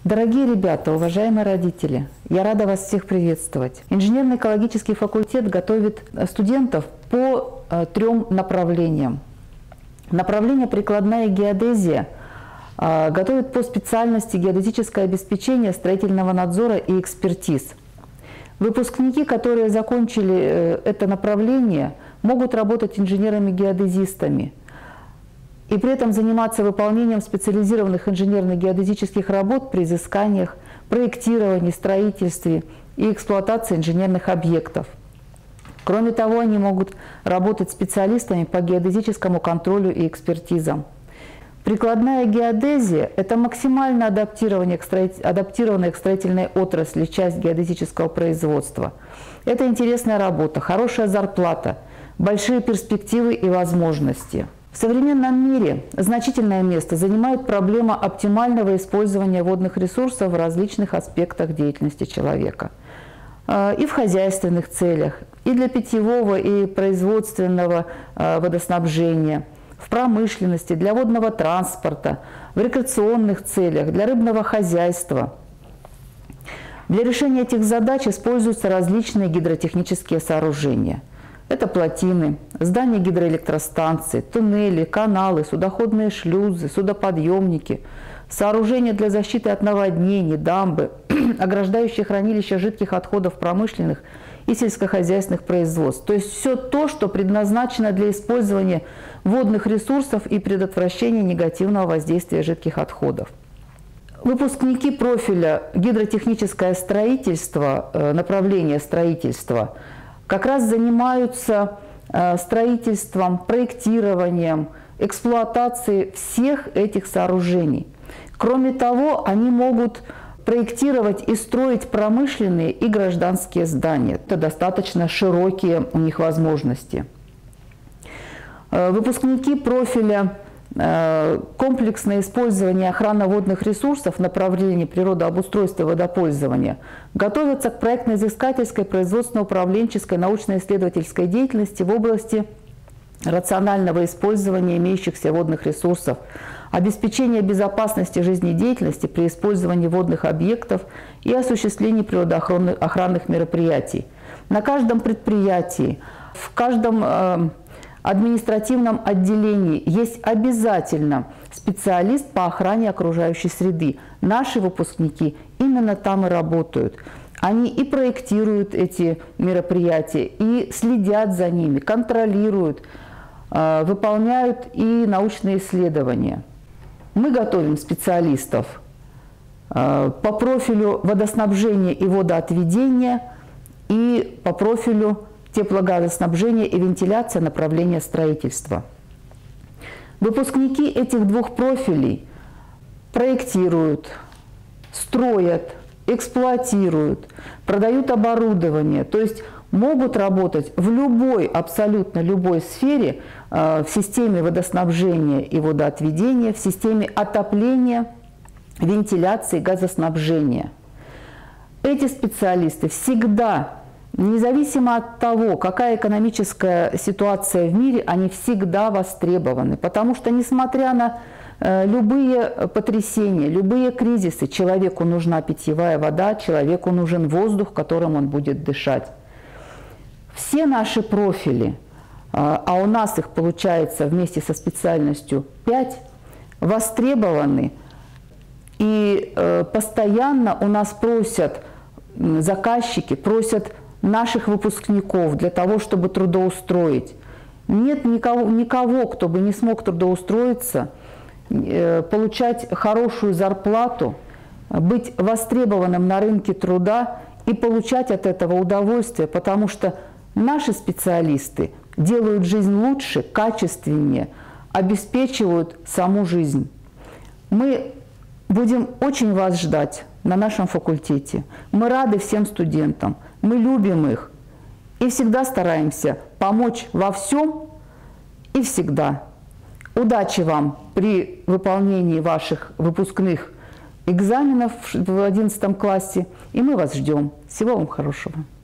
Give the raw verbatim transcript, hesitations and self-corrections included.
Дорогие ребята, уважаемые родители, я рада вас всех приветствовать. Инженерно-экологический факультет готовит студентов по э, трем направлениям. Направление «Прикладная геодезия» э, готовит по специальности «Геодезическое обеспечение строительного надзора и экспертиз». Выпускники, которые закончили э, это направление, могут работать инженерами-геодезистами и при этом заниматься выполнением специализированных инженерно-геодезических работ при изысканиях, проектировании, строительстве и эксплуатации инженерных объектов. Кроме того, они могут работать специалистами по геодезическому контролю и экспертизам. Прикладная геодезия – это максимально адаптированная к, строитель... адаптированная к строительной отрасли часть геодезического производства. Это интересная работа, хорошая зарплата, большие перспективы и возможности. В современном мире значительное место занимает проблема оптимального использования водных ресурсов в различных аспектах деятельности человека. И в хозяйственных целях, и для питьевого и производственного водоснабжения, в промышленности, для водного транспорта, в рекреационных целях, для рыбного хозяйства. Для решения этих задач используются различные гидротехнические сооружения. Это плотины, здания гидроэлектростанций, туннели, каналы, судоходные шлюзы, судоподъемники, сооружения для защиты от наводнений, дамбы, ограждающие хранилища жидких отходов промышленных и сельскохозяйственных производств. То есть все то, что предназначено для использования водных ресурсов и предотвращения негативного воздействия жидких отходов. Выпускники профиля гидротехническое строительство, направление строительства, как раз занимаются строительством, проектированием, эксплуатацией всех этих сооружений. Кроме того, они могут проектировать и строить промышленные и гражданские здания. Это достаточно широкие у них возможности. Выпускники профиля комплексное использование и охрана водных ресурсов в направлении природообустройства и водопользования готовятся к проектно-изыскательской, производственно-управленческой, научно-исследовательской деятельности в области рационального использования имеющихся водных ресурсов, обеспечения безопасности жизнедеятельности при использовании водных объектов и осуществлении природоохранных мероприятий. На каждом предприятии, в каждом э, административном отделении есть обязательно специалист по охране окружающей среды. Наши выпускники именно там и работают. Они и проектируют эти мероприятия, и следят за ними, контролируют, э, выполняют и научные исследования. Мы готовим специалистов э, по профилю водоснабжения и водоотведения и по профилю теплогазоснабжения и вентиляция направления строительства. Выпускники этих двух профилей проектируют, строят, эксплуатируют, продают оборудование, то есть могут работать в любой, абсолютно любой сфере, э, в системе водоснабжения и водоотведения, в системе отопления, вентиляции, газоснабжения. Эти специалисты всегда, независимо от того, какая экономическая ситуация в мире, они всегда востребованы, потому что, несмотря на э, любые потрясения, любые кризисы, человеку нужна питьевая вода, человеку нужен воздух, которым он будет дышать. Все наши профили, а у нас их получается вместе со специальностью пять, востребованы, и постоянно у нас просят заказчики, просят наших выпускников для того, чтобы трудоустроить. Нет никого, никого, кто бы не смог трудоустроиться, получать хорошую зарплату, быть востребованным на рынке труда и получать от этого удовольствие, потому что наши специалисты делают жизнь лучше, качественнее, обеспечивают саму жизнь. Мы будем очень вас ждать на нашем факультете. Мы рады всем студентам, мы любим их и всегда стараемся помочь во всем и всегда. Удачи вам при выполнении ваших выпускных экзаменов в одиннадцатом классе, и мы вас ждем. Всего вам хорошего.